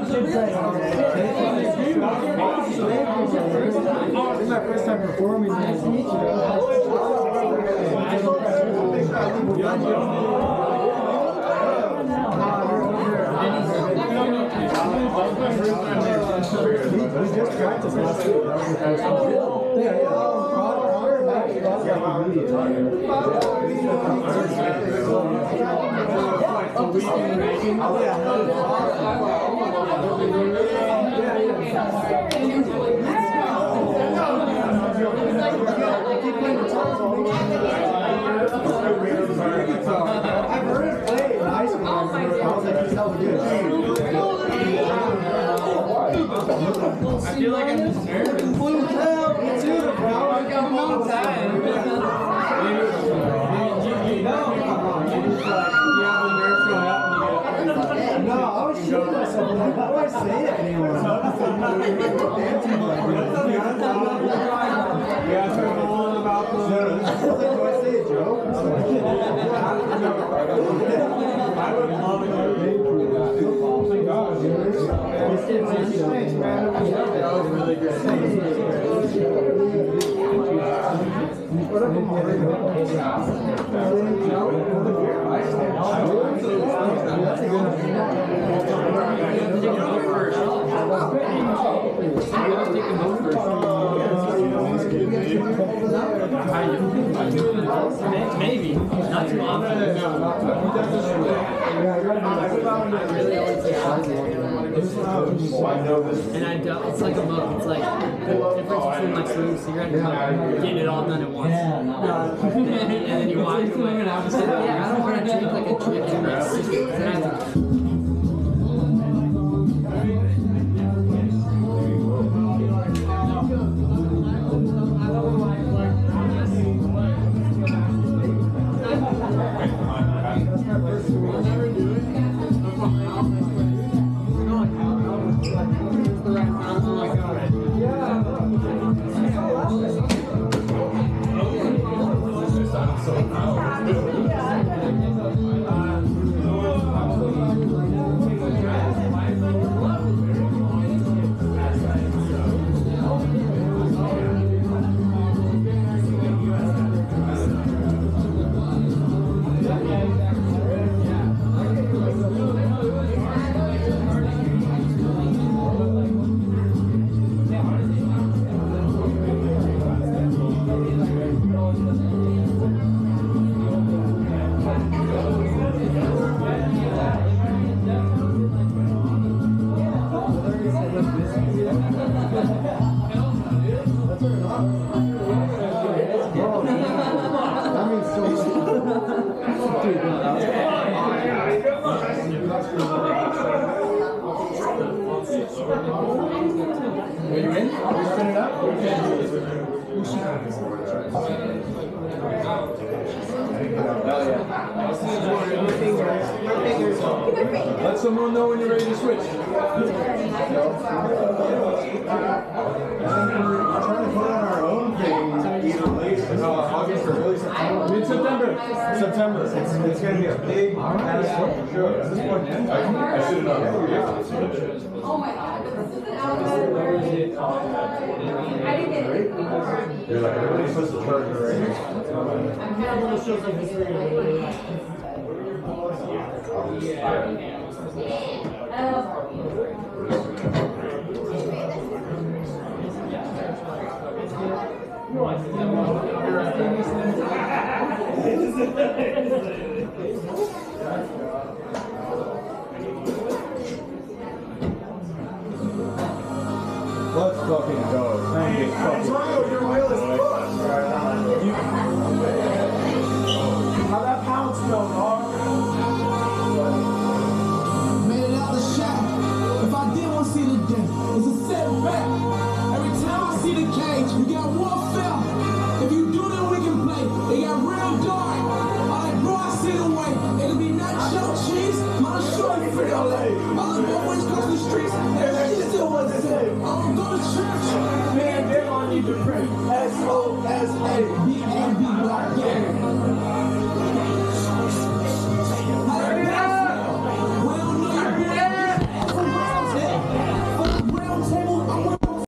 is my first time performing. We just practiced last week. That was the first time. I've heard it play in high school. I was like, he's hella good. I feel like I'm just nervous. Blue tail, me too, bro. I got a long time. You know, no, I was shooting myself. Like, how do I say it anymore? Yeah, I told all about the. Do I say it, Joe? I would love it. Oh my gosh. Thanks, man. That was really good. What up, maybe. Not too often. And I don't, it's like a mug. It's like the difference between like smoking a cigarette and like getting it all done at once. And then you walk away and I was like, yeah, I don't want to drink like a drip and like cigarette. Are you in? Are you spin it up? Let someone know when you're ready to switch. We're trying to put on our own thing either late August or early September. Mid-September. September. It's going to be a big ass show. Is this one in? I should have known. Oh my god. I didn't get it. You're like, everybody's supposed to charge it right here. Let's fucking go. Thank you. Your wheel is fucked. How that pound smell, dog? Made it out the shop. If I did want to see the day, it's a setback. Every time I see the cage, you got warfare. If you do, then we can play. They got real dark. I like bro, I see the way. It'll be nacho cheese. My short for LA. All the boys cross the streets. Everything still was the same. I don't go to church. Man, they all need to pray. S-O-S-A.